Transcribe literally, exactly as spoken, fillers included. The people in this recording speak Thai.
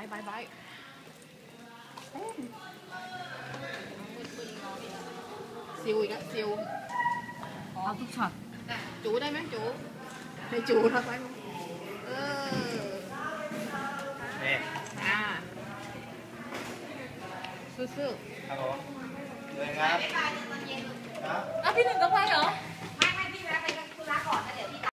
ายบายบายซิวอีกแล้วซิวเอาทุกช็อตจูได้ไหมจูให้จูทำไปเออนี่อ่าสู้ๆครับผมเลยครับอ่ะพี่หนึ่งก็ไปเหรอ